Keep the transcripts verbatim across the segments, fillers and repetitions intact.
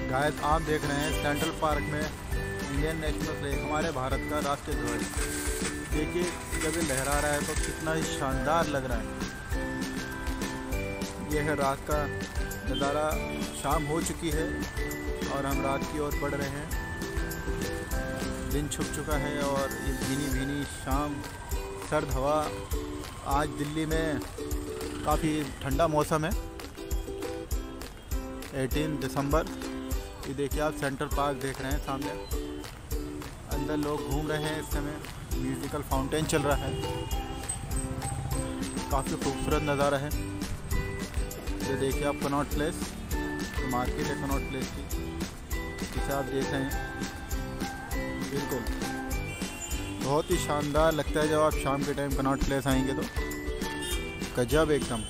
Guys आप देख रहे हैं सेंट्रल पार्क में इंडियन नेशनल फ्लैग, हमारे भारत का राष्ट्रीय ध्वज। देखिए जब ये लहरा रहा है तो कितना ही शानदार लग रहा है। यह है रात का नज़ारा। शाम हो चुकी है और हम रात की ओर बढ़ रहे हैं। दिन छुप चुका है और ये भीनी भीनी शाम, सर्द हवा। आज दिल्ली में काफ़ी ठंडा मौसम है। अठारह दिसंबर। ये देखिए आप सेंट्रल पार्क देख रहे हैं सामने। अंदर लोग घूम रहे हैं। इस समय म्यूजिकल फाउंटेन चल रहा है। काफ़ी खूबसूरत नज़ारा है। ये देखिए आप कनॉट प्लेस, मार्केट है कनॉट प्लेस की, जिसे आप देख रहे हैं। बिल्कुल बहुत ही शानदार लगता है जब आप शाम के टाइम कनॉट प्लेस आएंगे तो। गजब एकदम।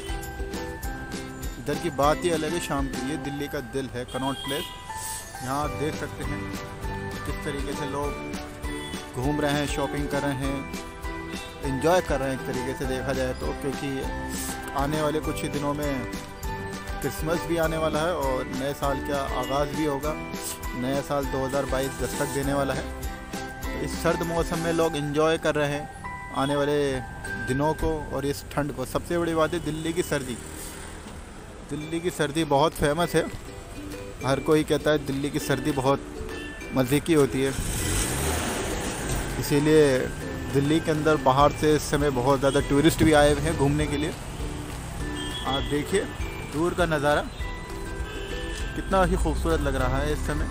इधर की बात ही अलग है शाम की। ये दिल्ली का दिल है कनॉट प्लेस। यहाँ आप देख सकते हैं किस तरीके से लोग घूम रहे हैं, शॉपिंग कर रहे हैं, एंजॉय कर रहे हैं एक तरीके से देखा जाए तो। क्योंकि आने वाले कुछ ही दिनों में क्रिसमस भी आने वाला है और नए साल का आगाज़ भी होगा। नया साल दो हज़ार बाईस दस्तक देने वाला है। इस सर्द मौसम में लोग एंजॉय कर रहे हैं आने वाले दिनों को और इस ठंड को। सबसे बड़ी बात है दिल्ली की सर्दी। दिल्ली की सर्दी बहुत फेमस है। हर कोई कहता है दिल्ली की सर्दी बहुत मज़े की होती है। इसीलिए दिल्ली के अंदर बाहर से इस समय बहुत ज़्यादा टूरिस्ट भी आए हुए हैं घूमने के लिए। आप देखिए दूर का नज़ारा कितना ही खूबसूरत लग रहा है इस समय।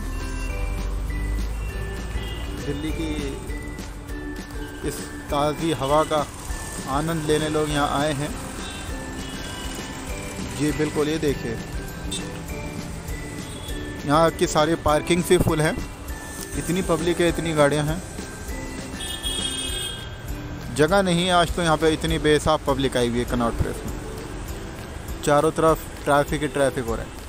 दिल्ली की इस ताज़ी हवा का आनंद लेने लोग यहाँ आए हैं। जी बिल्कुल, ये देखिए यहाँ की सारी पार्किंग से फुल है। इतनी पब्लिक है, इतनी गाड़ियाँ हैं, जगह नहीं है आज तो। यहाँ पे इतनी बेसाब पब्लिक आई हुई है कनॉट प्लेस में। चारों तरफ ट्रैफिक ही ट्रैफिक हो रहा है।